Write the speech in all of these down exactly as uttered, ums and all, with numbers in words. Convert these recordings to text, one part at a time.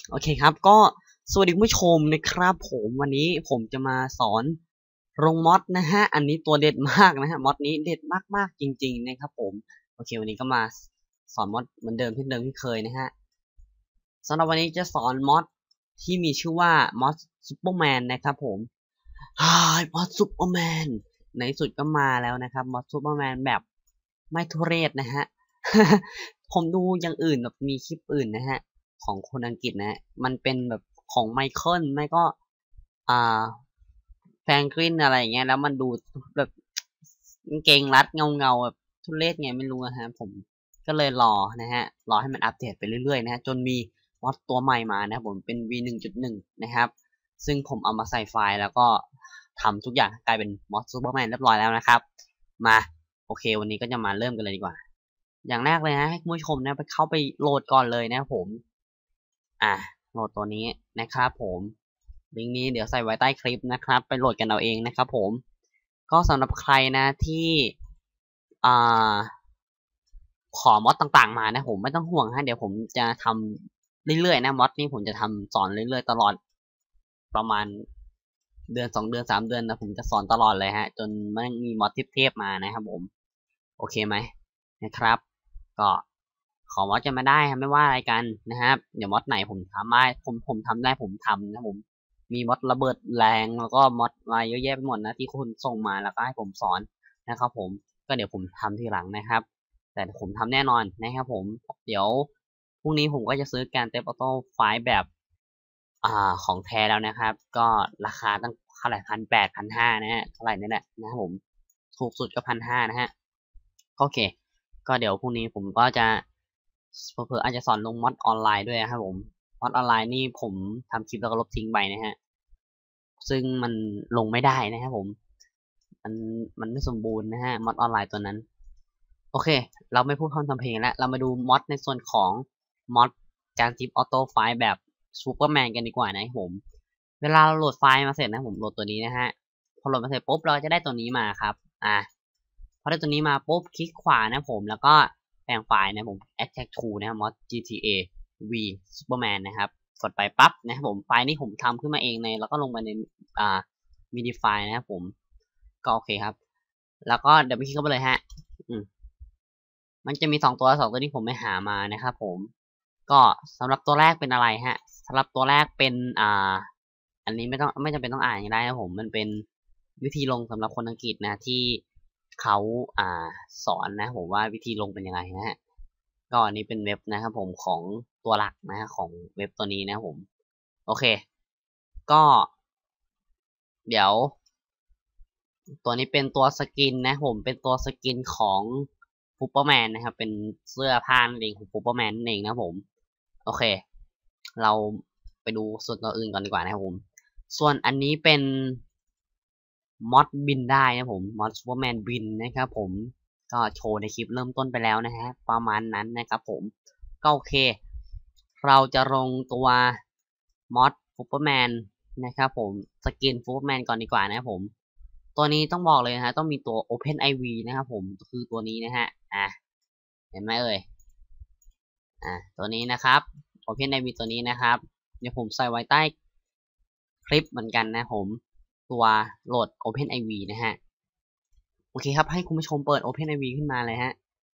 โอเคครับก็สวัสดีผู้ชมนะครับผมวันนี้ผมจะมาสอนลงมอดนะฮะอันนี้ตัวเด็ดมากนะฮะมอดนี้เด็ดมากๆจริงๆนะครับผมโอเควันนี้ก็มาสอนมอดเหมือนเดิมที่เดิมที่เคยนะฮะสำหรับวันนี้จะสอนมอดที่มีชื่อว่ามอดซูเปอร์แมนนะครับผมฮ่ามอดซูเปอร์แมนในสุดก็มาแล้วนะครับมอดซูเปอร์แมนแบบไม่ทุเรศนะฮะ ผมดูอย่างอื่นแบบมีคลิปอื่นนะฮะของคนอังกฤษนะฮะมันเป็นแบบของไมเคิลไม่ก็อ่าแฟรงคลินอะไรอย่างเงี้ยแล้วมันดูแบบเกงรัดเงาเงาแบบทุเรศไงไม่รู้นะฮะผมก็เลยรอนะฮะรอให้มันอัปเดตไปเรื่อยๆนะฮะจนมีมอดตัวใหม่มานะผมเป็น วี หนึ่งจุดหนึ่ง นะครับซึ่งผมเอามาใส่ไฟล์แล้วก็ทำทุกอย่างกลายเป็นมอดซูเปอร์แมนเรียบร้อยแล้วนะครับมาโอเควันนี้ก็จะมาเริ่มกันเลยดีกว่าอย่างแรกเลยนะให้คุณผู้ชมนะไปเข้าไปโหลดก่อนเลยนะผมอ่ะโหลดตัวนี้นะครับผมลิงก์นี้เดี๋ยวใส่ไว้ใต้คลิปนะครับไปโหลดกันเอาเองนะครับผมก็สำหรับใครนะที่อ่าขอมอดต่างๆมานะผมไม่ต้องห่วงฮะเดี๋ยวผมจะทำเรื่อยๆนะมอดนี่ผมจะทำสอนเรื่อยๆตลอดประมาณเดือนสองเดือนสามเดือนนะผมจะสอนตลอดเลยฮะจนมันมีมอดเทพๆมานะครับผมโอเคไหมนะครับก็ขอมอดจะมาได้ครับไม่ว่าอะไรกันนะครับเดี๋ยวมอดไหนผมทำได้ผมผมทำได้ผมทำนะผมมีมอดระเบิดแรงแล้วก็มอดมาเยอะแยะไปหมดนะที่คุณส่งมาแล้วก็ให้ผมสอนนะครับผมก็เดี๋ยวผมทำทีหลังนะครับแต่ผมทำแน่นอนนะครับผมเดี๋ยวพรุ่งนี้ผมก็จะซื้อการเต็มออโต้ไฟล์แบบอ่าของแท้แล้วนะครับก็ราคาตั้งเท่าไหร่พันแปดพันห้านะฮะเท่าไหร่นี่แหละนะครับผมถูกสุดก็พันห้านะฮะโอเคก็เดี๋ยวพรุ่งนี้ผมก็จะเผื่อๆอาจจะสอนลงมอดออนไลน์ด้วยครับผมมอดออนไลน์นี่ผมทำคลิปแล้วก็ลบทิ้งไปนะฮะซึ่งมันลงไม่ได้นะครับผมมันมันไม่สมบูรณ์นะฮะมอดออนไลน์ตัวนั้นโอเคเราไม่พูดพร่ำทำเพลงแล้วเรามาดูมอดในส่วนของมอดการซิปออโต้ไฟล์แบบซูเปอร์แมนกันดีกว่านะครับผมเวลาเราโหลดไฟล์มาเสร็จนะผมโหลดตัวนี้นะฮะพอโหลดมาเสร็จปุ๊บเราจะได้ตัวนี้มาครับอ่า พอได้ตัวนี้มาปุ๊บคลิกขวานะผมแล้วก็แปลงไฟล์นะผม extract to นะครับ mod จี ที เอ v superman นะครับกดไปปั๊บนะครับผมไฟล์นี้ผมทำขึ้นมาเองในแล้วก็ลงมาในอ่า midi file นะครับผมก็โอเคครับแล้วก็เดี๋ยวไปคลิกเข้าไปเลยฮะอืมมันจะมีสองตัวสองตัวที่ผมไปหามานะครับผมก็สำหรับตัวแรกเป็นอะไรฮะสำหรับตัวแรกเป็นอ่าอันนี้ไม่ต้องไม่จำเป็นต้องอ่านก็ได้นะผมมันเป็นวิธีลงสำหรับคนอังกฤษนะที่เขาอ่าสอนนะผมว่าวิธีลงเป็นยังไงนะฮะก็อันนี้เป็นเว็บนะครับผมของตัวหลักนะฮะของเว็บตัวนี้นะผมโอเคก็เดี๋ยวตัวนี้เป็นตัวสกินนะผมเป็นตัวสกินของซูเปอร์แมนนะครับเป็นเสื้อผ้านั่นเองของซูเปอร์แมนนั่นเองนะผมโอเคเราไปดูส่วนตัวอื่นก่อนดีกว่านะครับผมส่วนอันนี้เป็นมอดบินได้นะผมมอดซูเปอร์แมนบินนะครับผมก็โชว์ในคลิปเริ่มต้นไปแล้วนะฮะประมาณนั้นนะครับผมก็โอเคเราจะลงตัวมอดซูเปอร์แมนนะครับผมสกินซูเปอร์แมนก่อนดีกว่านะครับผมตัวนี้ต้องบอกเลยนะฮะต้องมีตัว Open ไอ วี นะครับผมคือตัวนี้นะฮะอ่ะเห็นไหมเอ่ยอ่ะตัวนี้นะครับ Open ไอ วี ตัวนี้นะครับเดี๋ยวผมใส่ไว้ใต้คลิปเหมือนกันนะผมตัวโหลด Open ไอ วี นะฮะโอเคครับให้คุณผู้ชมเปิด Open ไอ วี ขึ้นมาเลยฮะ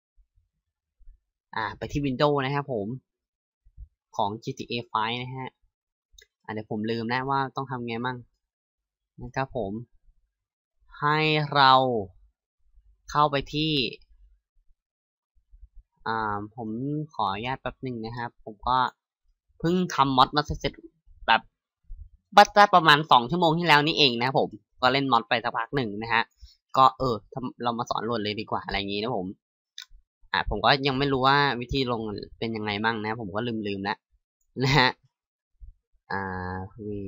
อ่าไปที่ Windows นะครับผมของ จี ที เอ ไฟว์ นะฮะอ่าเดี๋ยวผมลืมนะว่าต้องทำไงมั่งนะครับผมให้เราเข้าไปที่อ่าผมขออนุญาตแป๊บหนึ่งนะครับผมก็เพิ่งทำมอดมาเสร็จแบบบัตได้ประมาณสองชั่วโมงที่แล้วนี่เองนะผมก็เล่นมอดไปสักพักหนึ่งนะฮะก็เออเรามาสอนโหลดเลยดีกว่าอะไรอย่างนี้นะผมอ่าผมก็ยังไม่รู้ว่าวิธีลงเป็นยังไงบ้างนะผมก็ลืมลืมแล้วนะฮะอ่าวี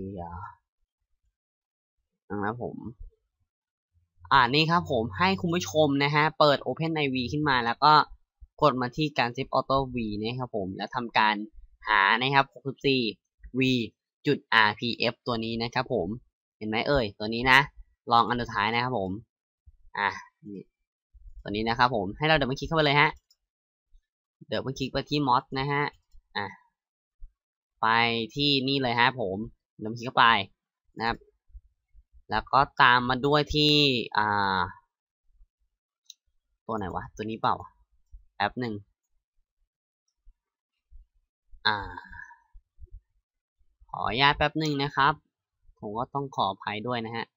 นะครับผมอ่านี่ครับผมให้คุณผู้ชมนะฮะเปิด Open ไอ วี ขึ้นมาแล้วก็กดมาที่การ Zip Auto V นะครับผมแล้วทำการหานะครับหกสิบสี่ v จุด อาร์ พี เอฟ ตัวนี้นะครับผมเห็นไหมเอ่ยตัวนี้นะลองอันสุดท้ายนะครับผมอ่ะนี่ตัวนี้นะครับผมให้เราเดินมาคลิกเข้าไปเลยฮะเดี๋ยวมาคลิกไปที่ mod นะฮะอ่ะไปที่นี่เลยฮะผมเดินคลิกเข้าไปนะครับแล้วก็ตามมาด้วยที่อ่าตัวไหนวะตัวนี้เปล่าแป๊บหนึ่งอ่าขออนุญาตแป๊บหนึ่งนะครับผมก็ต้องขออภัยด้วยนะฮะ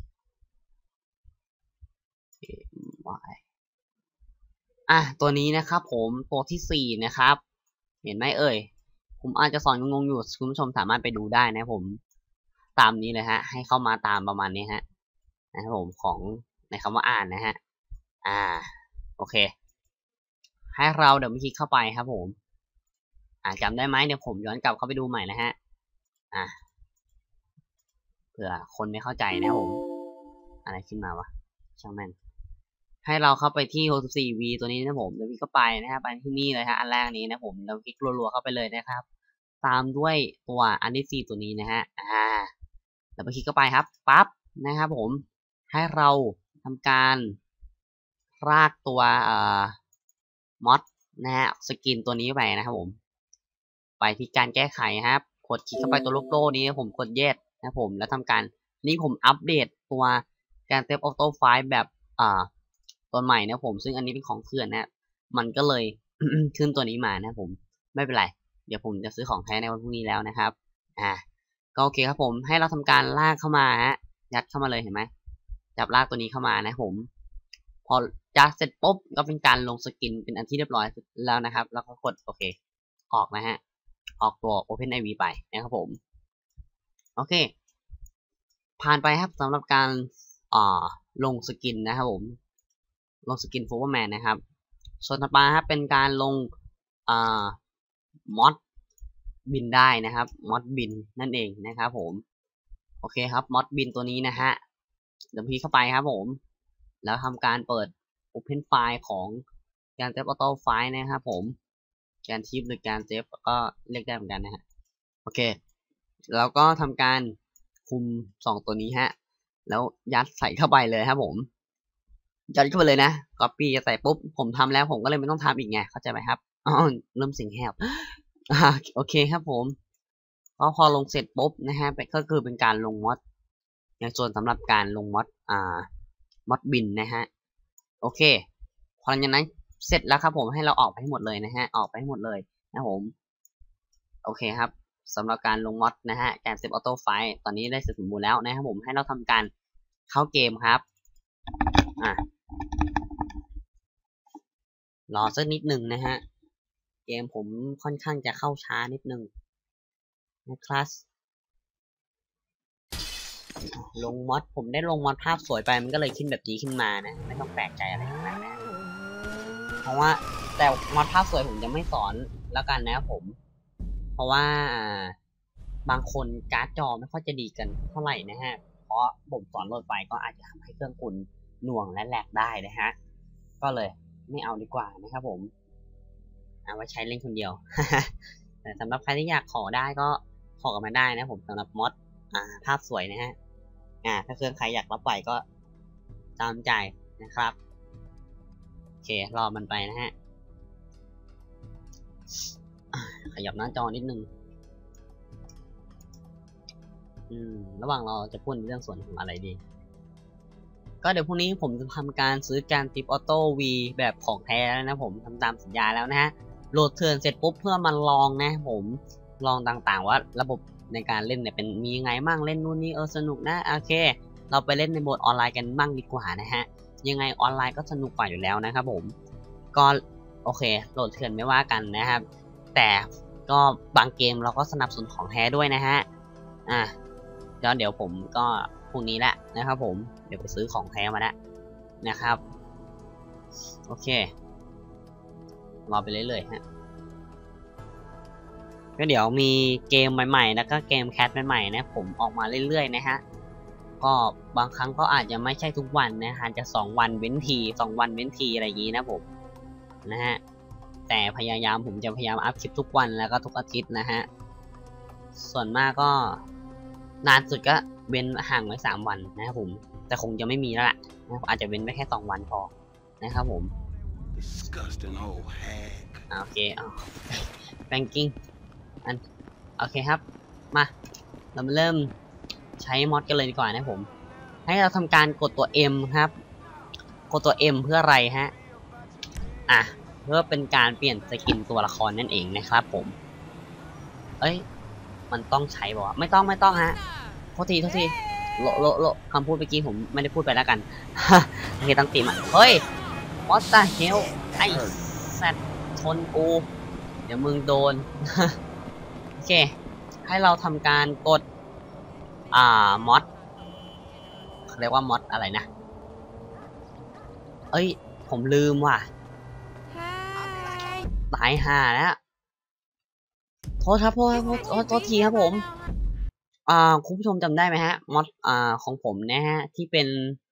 อ่ะตัวนี้นะครับผมตัวที่สี่นะครับเห็นไหมเอ่ยผมอาจจะสอนงงๆอยู่คุณผู้ชมสามารถไปดูได้นะผมตามนี้เลยฮะให้เข้ามาตามประมาณนี้ฮะนะครับผมของในคำว่าอ่านนะฮะอ่าโอเคให้เราเดี๋ยวไปคลิกเข้าไปครับผมอ่าจำได้ไหมเดี๋ยวผมย้อนกลับเข้าไปดูใหม่นะฮะอ่าเผื่อคนไม่เข้าใจนะผมอะไรขึ้นมาวะช่างแม่งให้เราเข้าไปที่ หกสิบสี่วี ตัวนี้นะผมเดี๋ยวพี่ก็ไปนะครับไปที่นี่เลยฮะอันแรกนี้นะผมเราคลิกรัวๆเข้าไปเลยนะครับตามด้วยตัวอันที่สี่ตัวนี้นะฮะอ่าแล้วไปคลิกเข้าไปครับปั๊บนะครับผมให้เราทำการรากตัวเอ่อมอดนะฮะสกินตัวนี้ไปนะครับผมไปที่การแก้ไขครับกดคลิกเข้าไปตัวโลโก้นี้ผมกดเยสนะผมแล้วทำการนี่ผมอัปเดตตัวการเซฟออโต้ไฟล์แบบอ่าตัวใหม่นะผมซึ่งอันนี้เป็นของเถื่อนนะมันก็เลย ขึ้นตัวนี้มานะผมไม่เป็นไรเดี๋ยวผมจะซื้อของแท้ในวันพรุ่งนี้แล้วนะครับอ่าก็โอเคครับผมให้เราทำการลากเข้ามาฮะยัดเข้ามาเลยเห็นไหมจับลากตัวนี้เข้ามานะผมพอยัดเสร็จปุ๊บก็เป็นการลงสกินเป็นอันที่เรียบร้อยแล้วนะครับแล้วก็กดโอเคออกนะฮะออกตัว OpenIV ไปนะครับผมโอเคผ่านไปครับสำหรับการอ่าลงสกินนะครับผมลงสกิน Foverman นะครับส่วนต่อไปครับเป็นการลงอ่ามอดบินได้นะครับมอดบินนั่นเองนะครับผมโอเคครับมอดบินตัวนี้นะฮะเดี๋ยวพี่เข้าไปครับผมแล้วทำการเปิด Open File ของการเซฟออโต้ไฟล์นะครับผมการทิปหรือการเซฟก็เรียกได้เหมือนกันนะฮะโอเคแล้วก็ทำการคุมสองตัวนี้ฮะแล้วยัดใส่เข้าไปเลยครับผมยัดเข้าไปเลยนะ Copy จะใส่ปุ๊บผมทำแล้วผมก็เลยไม่ต้องทำอีกไงเข้าใจไหมครับอ๋อเริ่มเสียงแหบโอเคครับผมก็พอลงเสร็จปุ๊บนะฮะก็คือเป็นการลงมอดในส่วนสำหรับการลงมอดอ่ามอดบินนะฮะโอเคพอหลังจากนั้นเสร็จแล้วครับผมให้เราออกไปให้หมดเลยนะฮะออกไปให้หมดเลยนะผมโอเคครับสำหรับการลงมอดนะฮะการเซฟออโต้ไฟล์ตอนนี้ได้เสร็จสมบูรณ์แล้วนะครับผมให้เราทำการเข้าเกมครับอ่ะรอสักนิดหนึ่งนะฮะเกมผมค่อนข้างจะเข้าช้านิดนึงนะครับลงมอดผมได้ลงมอดภาพสวยไปมันก็เลยขึ้นแบบนี้ขึ้นมานะไม่ต้องแปลกใจอะไรขนาดนั้นเพราะว่าแต่มอดภาพสวยผมจะไม่สอนแล้วกันนะผมเพราะว่าบางคนการ์ดจอไม่ค่อยจะดีกันเท่าไหร่นะฮะเพราะผมสอนโหลดไปก็อาจจะทำให้เครื่องคุณหน่วงและแหลกได้นะฮะก็เลยไม่เอาดีกว่านะครับผมเอาไว้ใช้เล่นคนเดียว แต่สำหรับใครที่อยากขอได้ก็ขอกันมาได้นะผมสำหรับมอดอ่าภาพสวยนะฮะอ่าถ้าเครื่องใครอยากรับไหวก็ตามใจนะครับโอเครอมันไปนะฮะขยับหน้าจอนิดนึงอืมระหว่างเราจะพูดเรื่องส่วนของอะไรดีก็เดี๋ยวพรุ่งนี้ผมจะทำการซื้อการติปออโต้วีแบบของแท้แล้วนะผมทำตามสัญญาแล้วนะฮะโหลดเถื่อนเสร็จปุ๊บเพื่อมาลองนะผมลองต่างๆว่าระบบในการเล่นเนี่ยเป็นมียังไงบ้างเล่นนู่นนี่เออสนุกนะโอเคเราไปเล่นในโหมดออนไลน์กันบ้างดีกว่านะฮะยังไงออนไลน์ก็สนุกกว่าอยู่แล้วนะครับผมก็โอเคโหลดเถื่อนไม่ว่ากันนะครับแต่ก็บางเกมเราก็สนับสนุนของแท้ด้วยนะฮะอ่ะก็เดี๋ยวผมก็พรุ่งนี้แหละนะครับผมเดี๋ยวไปซื้อของแท้มาแล้วนะครับโอเครอไปเรื่อยๆฮะก็เดี๋ยวมีเกมใหม่ๆแล้วก็เกมแคสใหม่ๆนะผมออกมาเรื่อยๆนะฮะก็บางครั้งก็อาจจะไม่ใช่ทุกวันนะอาจจะสองวันเว้นทีสองวันเว้นทีอะไรอย่างนี้นะผมนะฮะแต่พยายามผมจะพยายามอัพคลิปทุกวันแล้วก็ทุกอาทิตย์นะฮะส่วนมากก็นานสุดก็เว้นห่างไว้สามวันนะครับผมแต่คงจะไม่มีแล้วล่ะนะอาจจะเว้นไว้แค่สองวันพอนะครับผมโอเคเอาแบงกิ้งอันโอเคครับมาเรามาเริ่มใช้มอดกันเลยดีกว่านะผมให้เราทำการกดตัว M ครับกดตัว M เพื่ออะไรฮะอ่ะเพื่อเป็นการเปลี่ยนสกินตัวละครนั่นเองนะครับผมเอ้ยมันต้องใช้บอกว่าไม่ต้องไม่ต้องฮะโทษทีโทษทีโลโลโลคำพูดเมื่อกี้ผมไม่ได้พูดไปแล้วกันโอเคตั้งติมอ่ะเฮ้ยมอสตาเฮลไอ้แซดชนกูเดี๋ยวมึงโดนโอเคให้เราทำการกดอ่ามอดเขาเรียกว่ามอดอะไรนะเอ้ยผมลืมว่ะตายห่าแล้วโทษครับโทษโทษโทษโทษทีครับผมอ่าคุณผู้ชมจำได้ไหมฮะมอดอ่าของผมนะฮะที่เป็น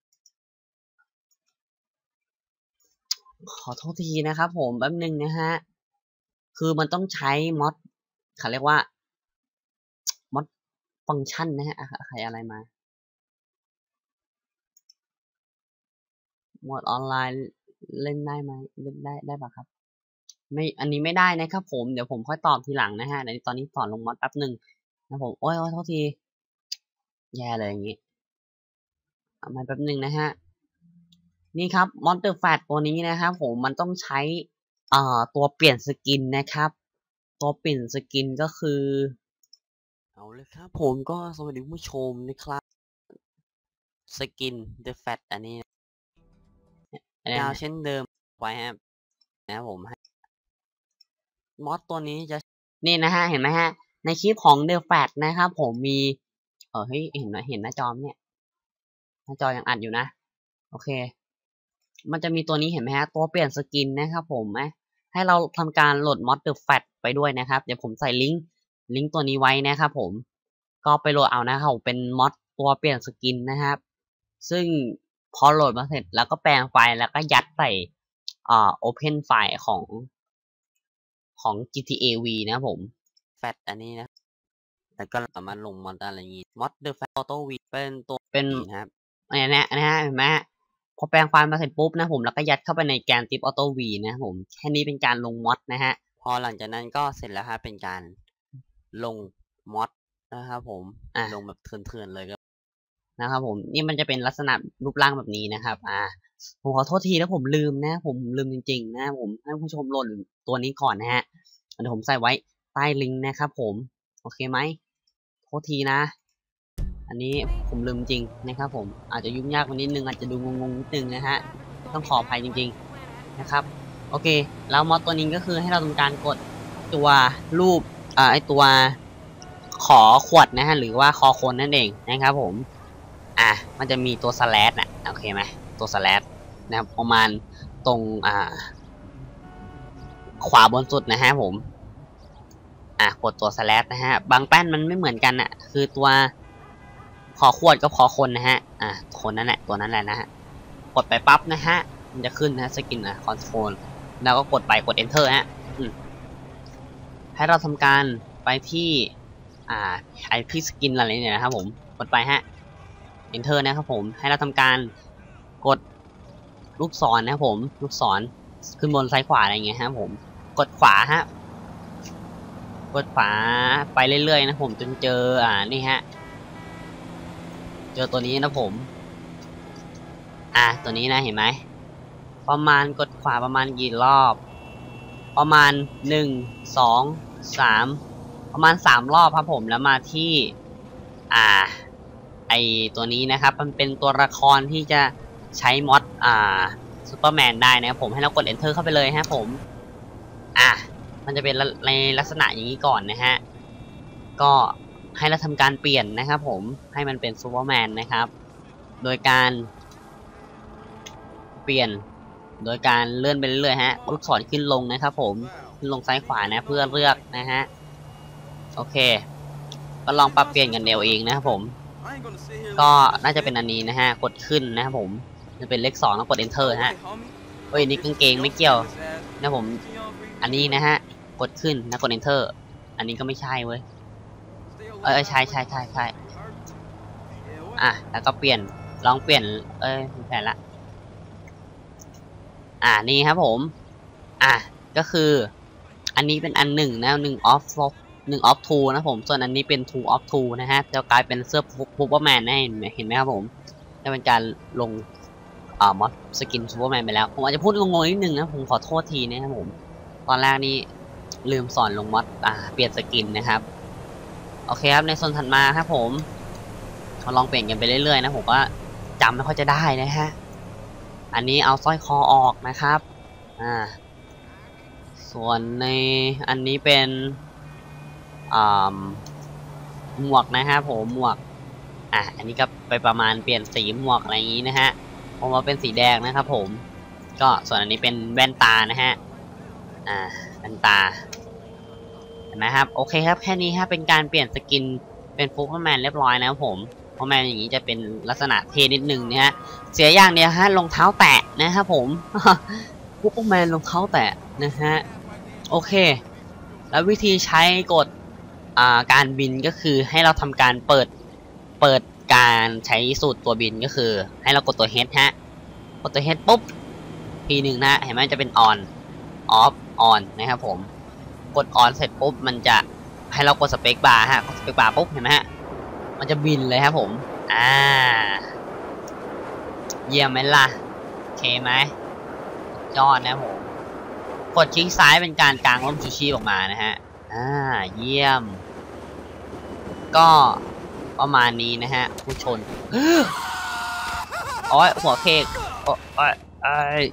ขอโทษทีนะครับผมแป๊บนึงนะฮะคือมันต้องใช้มอดเขาเรียกว่ามอดฟังก์ชันนะฮะใครอะไรมามอดออนไลน์เล่นได้ไหมเล่นได้ได้ปะครับไม่อันนี้ไม่ได้นะครับผมเดี๋ยวผมค่อยตอบทีหลังนะฮะในตอนนี้สอนลงมอดแป๊บหนึ่งนะผมโอ้ยโอ้ยโทษทีแย่เลยอย่างงี้เอามาแป๊บหนึ่งนะฮะนี่ครับมอนเตอร์แฟตตัวนี้นะครับผมมันต้องใช้อ่าตัวเปลี่ยนสกินนะครับตัวเปลี่ยนสกินก็คือเอาเลยครับผมก็สวัสดีผู้ชมนะครับสกินเดอะแฟตอันนี้ยาวเช่นเดิมไว้ครับนะผมมอดตัวนี้จะนี่นะฮะเห็นไหมฮะในคลิปของเดอะแฟตนะครับผมมีเออเฮ้ยเห็นไหมเห็นหน้าจอเนี่ยหน้าจอยังอัดอยู่นะโอเคมันจะมีตัวนี้เห็นไหมฮะตัวเปลี่ยนสกินนะครับผมไหมให้เราทำการโหลดมอดเดอะแฟตไปด้วยนะครับเดี๋ยวผมใส่ลิงก์ลิงก์ตัวนี้ไว้นะครับผมก็ไปโหลดเอานะครับเป็นมอดตัวเปลี่ยนสกินนะครับซึ่งพอโหลดมาเสร็จแล้วก็แปลงไฟล์แล้วก็ยัดใส่อ่า Open ไฟล์ของของ จี ที เอ วี นะครับผมแฟตอันนี้นะแล้วก็สามารถลงมอดอะไรอย่างงี้มอดเดอะแฟตออโต้วีเป็นตัวเป็นนะครับอันนี้นะนะฮะเห็นไหมพอแปลงไฟล์มาเสร็จปุ๊บนะผมแล้วก็ยัดเข้าไปในแกนทิปออโต้วีนะผมแค่นี้เป็นการลงมอดนะฮะพอหลังจากนั้นก็เสร็จแล้วฮะเป็นการลงมอดนะครับผมลงแบบเถื่อนๆเลยก็นะครับผมนี่มันจะเป็นลักษณะรูปร่างแบบนี้นะครับอ่าผมขอโทษทีแล้วผมลืมนะผมลืมจริงๆนะผมให้ผู้ชมโหลดตัวนี้ก่อนนะฮะเดี๋ยวผมใส่ไว้ใต้ลิงก์นะครับผมโอเคไหมโทษทีนะอันนี้ผมลืมจริงนะครับผมอาจจะยุ่งยากกว่านิดนึงอาจจะดูงงๆนิดนึงนะฮะต้องขออภัยจริงๆนะครับโอเคแล้วมอดตัวนี้ก็คือให้เราทำการกดตัวรูปอ่าไอตัวขอขวดนะฮะหรือว่าคอคนนั่นเองนะครับผมอ่ะมันจะมีตัวสแลชนะโอเคไหมตัวสแลชนะครับประมาณตรงอ่าขวาบนสุดนะฮะผมอ่ะกดตัวสแลชนะฮะบางแป้นมันไม่เหมือนกันอ่ะคือตัวขอขวดกับขอคนนะฮะอ่ะคนนั่นแหละตัวนั้นแหละนะฮะกดไปปั๊บนะฮะมันจะขึ้นนะสกินนะคอนโทรลแล้วก็กดไปกด enter ฮะให้เราทำการไปที่อ่าไอที่สกินอะไรเนี่ยนะครับผมกดไปฮะ enter นะครับผมให้เราทำการกดลูกศรนะครับผมลูกศรขึ้นบนซ้ายขวาอะไรเงี้ยฮะผมกดขวาฮะกดขวาไปเรื่อยๆนะผมจนเจออ่านี่ฮะเจอตัวนี้นะผมอ่ะตัวนี้นะเห็นไหมประมาณกดขวาประมาณกี่รอบประมาณหนึ่งสองสามประมาณสามรอบครับผมแล้วมาที่อ่าไอตัวนี้นะครับมันเป็นตัวละครที่จะใช้มอดอ่าซูเปอร์แมนได้นะครับผมให้เรากด enter เข้าไปเลยฮะผมอ่ะมันจะเป็นในลักษณะอย่างนี้ก่อนนะฮะก็ให้เราทำการเปลี่ยนนะครับผมให้มันเป็นซูเปอร์แมนนะครับโดยการเปลี่ยนโดยการเลื่อนไปเรื่อยๆฮะลูกศรขึ้นลงนะครับผมขึ้นลงซ้ายขวานะเพื่อเลือกนะฮะโอเคก็ลองปรับเปลี่ยนกันเดียวเองนะครับผมก็น่าจะเป็นอันนี้นะฮะกดขึ้นนะครับผมจะเป็นเลขสองแล้วกด enter ฮะเฮ้ยนี่กางเกงไม่เกี่ยวนะผมอันนี้นะฮะกดขึ้นแล้วกด enter อันนี้ก็ไม่ใช่เว้ยเออใช่ใช่ใช่ใช่อ่ะแล้วก็เปลี่ยนลองเปลี่ยนเอ้ยไม่ใช่ละอ่านี่ครับผมอ่ะก็คืออันนี้เป็นอันหนึ่งนะหนึ่งออฟหนึ่ง of two นะผมส่วนอันนี้เป็น two of two นะฮะจะกลายเป็นเสื้อซูเปอร์แมนนะเห็นไหมเห็นไหมครับผมจะเป็นการลงอ่ามอดสกินซูเปอร์แมนไปแล้วผมอาจจะพูดงงๆนิดนึงนะผมขอโทษทีนะครับผมตอนแรกนี่ลืมสอนลงมอดอ่าเปลี่ยนสกินนะครับโอเคครับในโซนถัดมาครับผมเราลองเปลี่ยนกันไปเรื่อยๆนะผมว่าจำไม่ค่อยจะได้นะฮะอันนี้เอาสร้อยคอออกนะครับอ่าส่วนในอันนี้เป็นอ่าหมวกนะครับผมหมวกอ่ะอันนี้ก็ไปประมาณเปลี่ยนสีหมวกอะไรอย่างนี้นะฮะผมว่าเป็นสีแดงนะครับผมก็ส่วนอันนี้เป็นแว่นตานะฮะอ่าแว่นตาเห็นไหมครับโอเคครับแค่นี้ครับเป็นการเปลี่ยนสกินเป็นฟูเปอร์แมนเรียบร้อยนะครับผมเพราะแมนอย่างนี้จะเป็นลักษณะเท่นิดนึงนะฮะเสียอย่างเดียวฮะรองเท้าแตะนะครับผมฟูเปอร์แมนรองเท้าแตะนะฮะโอเคแล้ววิธีใช้กดอ่าการบินก็คือให้เราทำการเปิดเปิดการใช้สูตรตัวบินก็คือให้เรากดตัว H ฮะกดตัว H ปุ๊บทีหนึ่งนะเห็นไหมจะเป็น on off on นะครับผมกด on เสร็จปุ๊บมันจะให้เรากดสเปคบาร์ฮะกดสเปคบาร์ปุ๊บเห็นไหมฮะมันจะบินเลยครับผมอ่าเยี่ยมไหมล่ะโอเคไหมยอดนะผมกดคลิกซ้ายเป็นการกางร่มชูชีพออกมานะฮะอ่าเยี่ยมก็ประมาณนี้นะฮะผู้ชนโอ้ยหัวเค้กโอ้ยไอ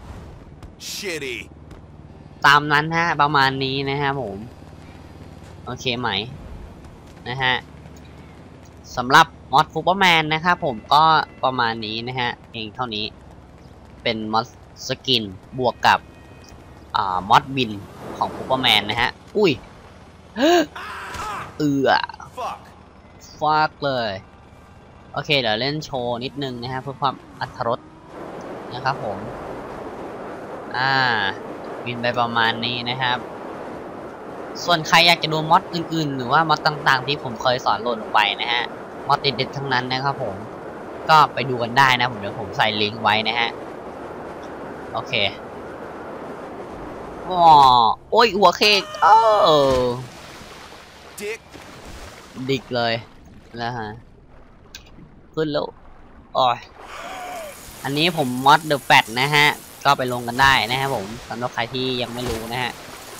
ตามนั้นฮะประมาณนี้นะฮะผมโอเคไหมนะฮะสำหรับมอดฟูเปอร์แมนนะครับผมก็ประมาณนี้นะฮะเองเท่านี้เป็นมอดสกินบวกกับอ่ามอดบินของฟูเปอร์แมนนะฮะอุ้ยเอือฟากเลยโอเคเดี๋ยวเล่นโชว์นิดนึงนะฮะเพื่อความอรรถรสนะครับผมอ่าบินไปประมาณนี้นะครับส่วนใครอยากจะดูมอดอื่นๆหรือว่ามอดต่างๆที่ผมเคยสอนโหลดลงไปนะฮะมอดเด็ดๆทั้งนั้นนะครับผมก็ไปดูกันได้นะผมเดี๋ยวผมใส่ลิงก์ไว้นะฮะโอเคอ๋อโอ้ยหัวเค้กเออดิกเลยแล้วฮะขึ้นแล้วอ๋ออันนี้ผมมอดเดอะแฟตนะฮะก็ไปลงกันได้นะครับผมสำหรับใครที่ยังไม่รู้นะฮะ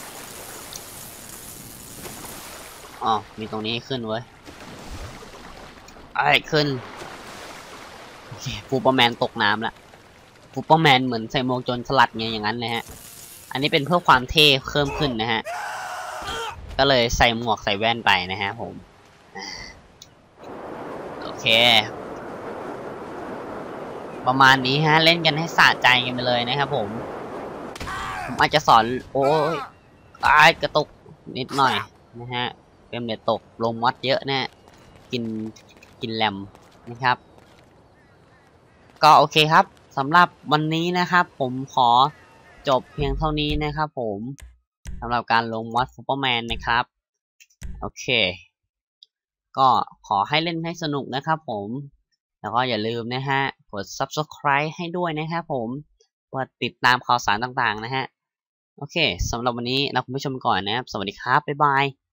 อ๋อมีตรงนี้ขึ้นเว้ยไอ้ขึ้นโอเคฟูเปอร์แมนตกน้ำละฟูเปอร์แมนเหมือนใส่หมวกจนสลัดไงอย่างนั้นนะฮะอันนี้เป็นเพื่อความเท่เพิ่มขึ้นนะฮะก็เลยใส่หมวกใส่แว่นไปนะฮะผมโอเคประมาณนี้ฮะเล่นกันให้สะใจกันไปเลยนะครับผมผมอาจจะสอนโอ้ยตายกระตุกนิดหน่อยนะฮะเฟรมเรทตกลงมอดเยอะนะกินกินแรมนะครับก็โอเคครับสำหรับวันนี้นะครับผมขอจบเพียงเท่านี้นะครับผมสำหรับการลงมอดซูเปอร์แมนนะครับโอเคก็ขอให้เล่นให้สนุกนะครับผมแล้วก็อย่าลืมนะฮะกด ซับสไครบ์ ให้ด้วยนะครับผมเพื่อติดตามข่าวสารต่างๆนะฮะโอเคสำหรับวันนี้ลาคุณผู้ชมก่อนนะครับสวัสดีครับบ๊ายบาย